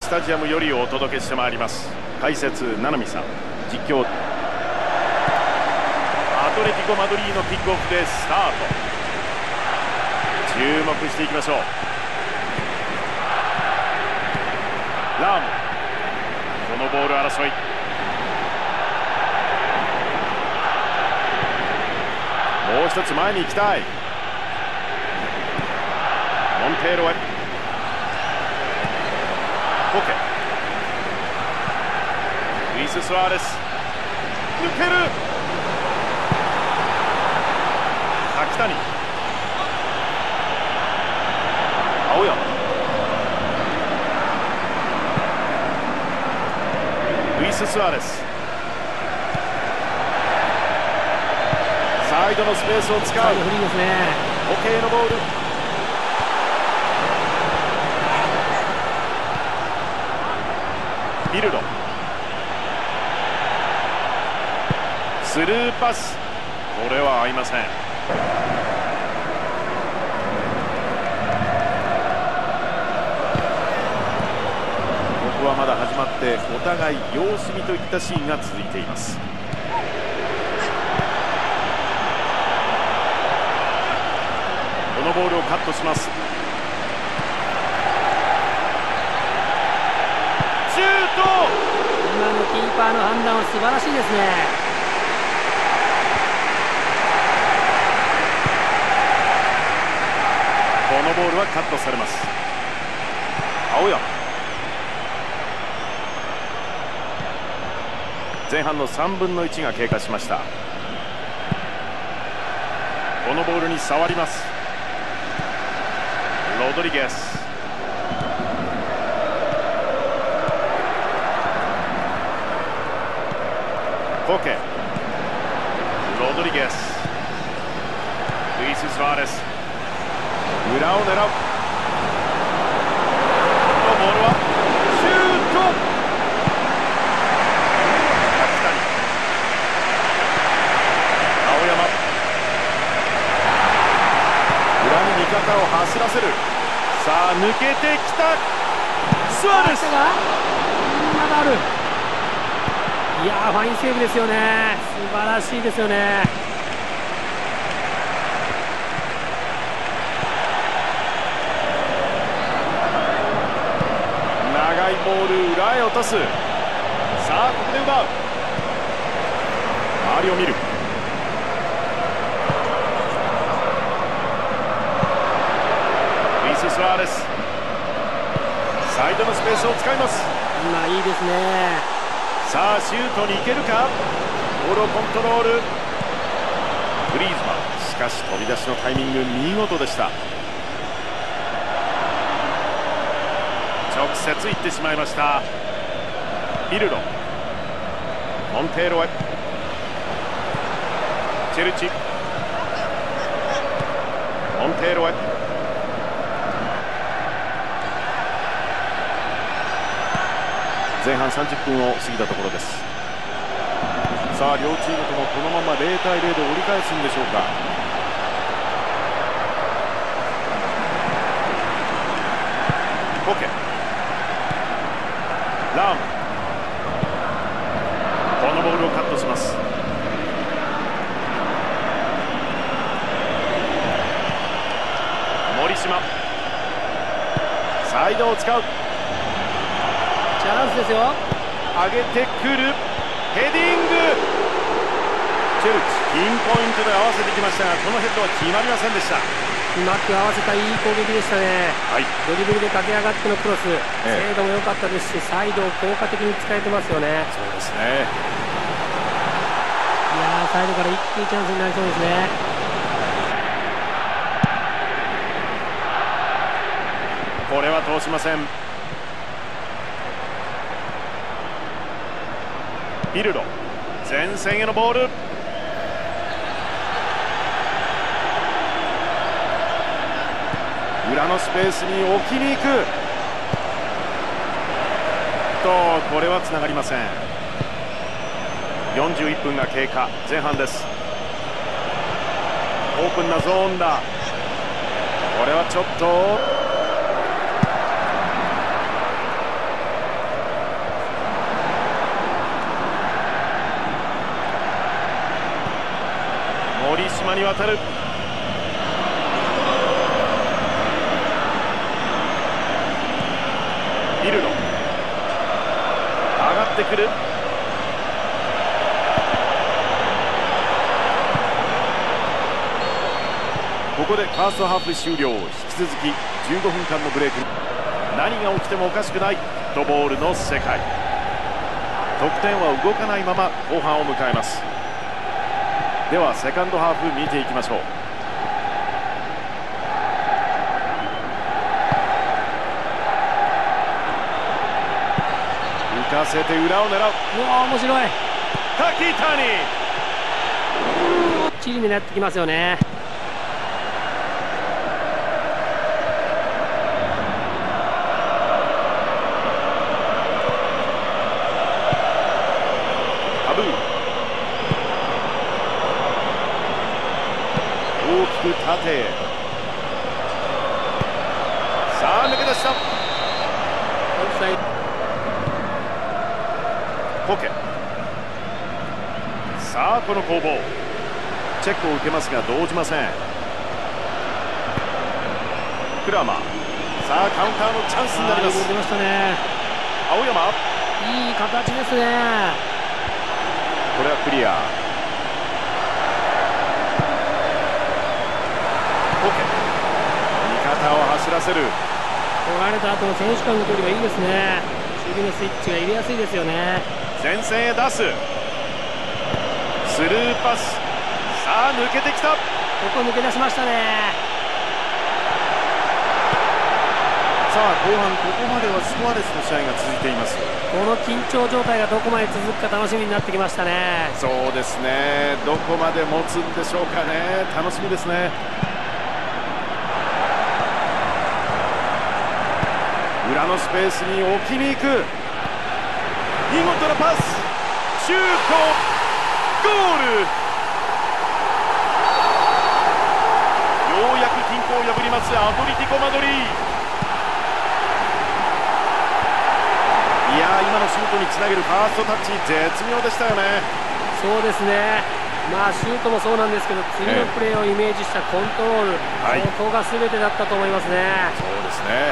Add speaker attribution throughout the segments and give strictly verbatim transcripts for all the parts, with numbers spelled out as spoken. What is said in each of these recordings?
Speaker 1: スタジアムよりお届けしてまいります。解説七海さん、実況アトレティコ・マドリーのキックオフでスタート。注目していきましょう。ラーム、このボール争い、もう一つ前に行きたい。モンテーロへ、コケ、ルイス・スアレス、抜ける、柿谷、青山、ルイス・スアレス、サイドのスペースを使う。
Speaker 2: フリーですね。
Speaker 1: コケへのボール、ビルド、スルーパス、これは合いません。ここはまだ始まってお互い様子見といったシーンが続いています。このボールをカットします。シュート、
Speaker 2: 今のキーパーの判断は素晴らしいですね。
Speaker 1: このボールはカットされます。青山、前半のさんぶんのいちが経過しました。このボールに触ります。ロドリゲス、コケ、ロドリゲス、ルイス・スアレス、裏を狙う。このボールはシュート、柿谷、青山、裏に味方を走らせる。さあ抜けてきた、スアレス
Speaker 2: がまだある。いやー、ファインセーブですよね。素晴らしいですよね。
Speaker 1: 長いボール、裏へ落とす。さあここで奪う。周りを見る。ルイス・スアレス、サイドのスペースを使います。
Speaker 2: 今いいですね。
Speaker 1: さあシュートに行けるか。ボールをコントロール。グリーズマン、しかし飛び出しのタイミング見事でした。直接行ってしまいました。ビルド、モンテーロへ、チェルチ、モンテーロへ、前半さんじゅっぷんを過ぎたところです。さあ両チームともこのままゼロたいゼロで折り返すんでしょうか。コケ、ラーム、このボールをカットします。森島、サイドを使う。
Speaker 2: チャンスですよ。
Speaker 1: 上げてくる、ヘディング、チェルチ、ピンポイントで合わせてきましたが、このヘッドは決まりませんでした。
Speaker 2: うまく合わせたいい攻撃でしたね。
Speaker 1: はい、
Speaker 2: ドリブルで駆け上がってのクロス、精度も良かったですし、サイドを効果的に使えてますよね。
Speaker 1: そうですね。
Speaker 2: いやー、サイドから一気にチャンスになりそうですね。
Speaker 1: これは通しません。ビルド、前線へのボール、裏のスペースに置きに行くと、これはつながりません。よんじゅういっぷんが経過、前半です。オープンなゾーンだ。これはちょっとに渡る。ビルド上がってくる。ここでファーストハーフ終了。引き続きじゅうごふんかんのブレイク。何が起きてもおかしくないフットボールの世界。得点は動かないまま後半を迎えます。ではセカンドハーフ見ていきましょう。浮かせて裏を狙う。
Speaker 2: うわ面白い。
Speaker 1: 滝谷
Speaker 2: チリになってきますよね。
Speaker 1: 大きく縦へ。さあ抜け出した。ポケ。さあこの攻防チェックを受けますが動じません。クラマー。さあカウンターのチャンスになります。
Speaker 2: 出ましたね。
Speaker 1: 青山。
Speaker 2: いい形ですね。
Speaker 1: これはクリア。味方を走らせる。
Speaker 2: 取られた後の選手間の距離がいいですね。守備のスイッチが入れやすいですよね。
Speaker 1: 前線へ出す。スルーパス。さあ抜けてきた。こ
Speaker 2: こ抜け出しましたね。
Speaker 1: さあ後半ここまではスコアレスの試合が続いています。
Speaker 2: この緊張状態がどこまで続くか楽しみになってきましたね。
Speaker 1: そうですね。どこまで持つんでしょうかね。楽しみですね。裏のスペースに置きに行く。見事なパス。シュート。ゴール。ようやく均衡を破りますアトレティコ・マドリー。いやー今のシュートにつなげるファーストタッチ絶妙でしたよね。
Speaker 2: そうですね。まあシュートもそうなんですけど次のプレーをイメージしたコントロール、ええ、ここが全てだったと思いますね。
Speaker 1: そうですね。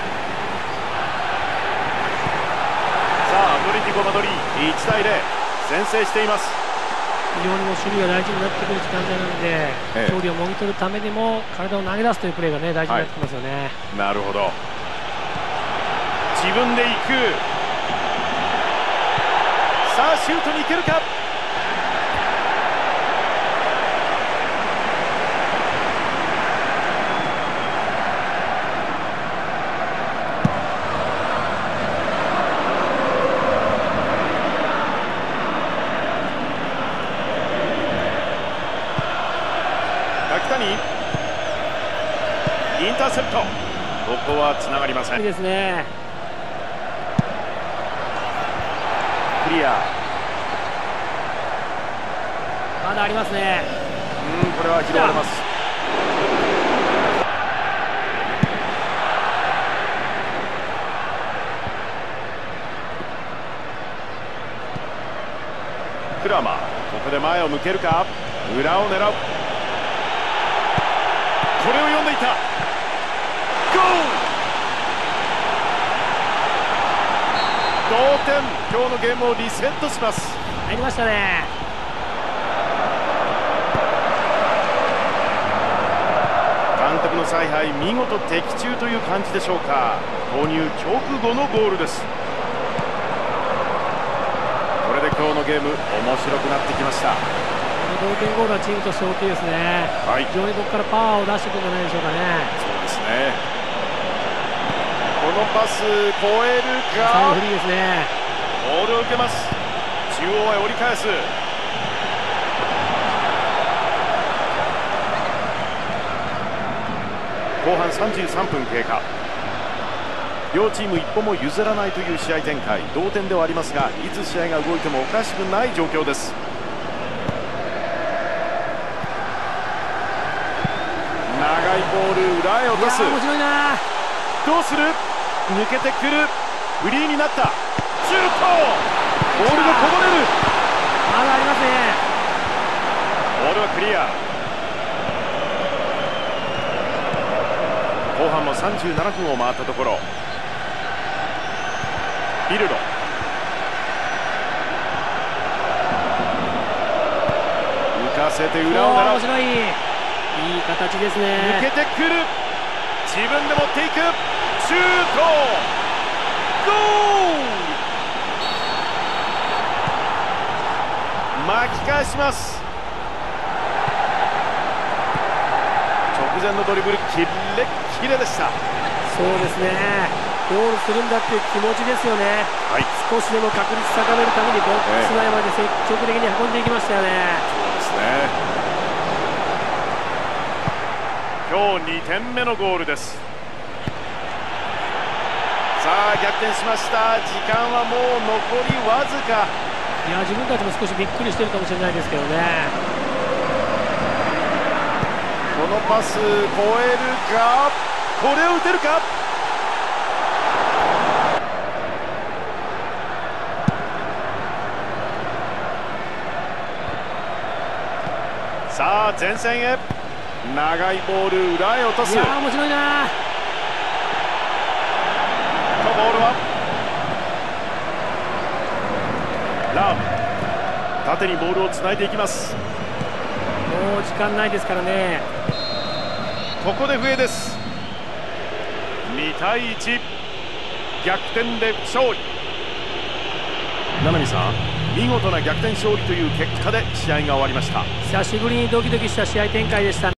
Speaker 1: さあアトレティコ・マドリーいちたいゼロ先制しています。
Speaker 2: 非常にも守備が大事になってくる時間帯なので、ええ、勝利をもぎ取るためにも体を投げ出すというプレーが、ね、大事になってきますよね。
Speaker 1: はい、なるほど。自分で行く。さあシュートに行けるか。インターセプト。ここはつながりません。
Speaker 2: いいですね。
Speaker 1: クリア。
Speaker 2: まだありますね。
Speaker 1: うん、これは拾われます。クラマー、ここで前を向けるか。裏を狙う。これを読んでいた。ゴール。同点。今日のゲームをリセットします。
Speaker 2: 入りましたね。
Speaker 1: 監督の采配見事的中という感じでしょうか。投入直後のゴールです。これで今日のゲーム面白くなってきました。
Speaker 2: 同点ゴールはチームとして大きいですね。はい、非常にここからパワーを出していくんじゃないでしょうかね。
Speaker 1: そうですね。このパス超えるか。
Speaker 2: 最後フリーですね。
Speaker 1: ボールを受けます。中央へ折り返す。後半さんじゅうさんぷん経過。両チーム一歩も譲らないという試合展開。同点ではありますがいつ試合が動いてもおかしくない状況です。長いボール裏へ落とす。
Speaker 2: 面白いな。
Speaker 1: どうする。抜けてくる。フリーになった。シュート。ボールがこぼれる。
Speaker 2: まだありますね。
Speaker 1: ボールはクリア。 後半もさんじゅうななふんを回ったところ、ビルド、浮かせて裏を狙う。
Speaker 2: 面白い、いい形ですね。
Speaker 1: 抜けてくる、自分で持っていく、シュート、ゴール、巻き返します。直前のドリブル、キレッキレでした。
Speaker 2: そうですね、ゴールするんだっていう気持ちですよね。
Speaker 1: はい、
Speaker 2: 少しでも確率高めるためにボックス内まで積極的に運んでいきましたよね。
Speaker 1: そうですね。今日にてんめのゴールです。さあ逆転しました。時間はもう残りわずか。
Speaker 2: いや自分たちも少しびっくりしてるかもしれないですけどね。
Speaker 1: このパス超えるか、これを打てるか。さあ前線へ、長いボール裏へ落とす。
Speaker 2: いや面白いな。
Speaker 1: ボールはラーム、縦にボールをつないでいきます。
Speaker 2: もう時間ないですからね。
Speaker 1: ここで笛です。にたいいち、逆転で勝利。七海さん、見事な逆転勝利という結果で試合が終わりました。
Speaker 2: 久しぶりにドキドキした試合展開でしたね。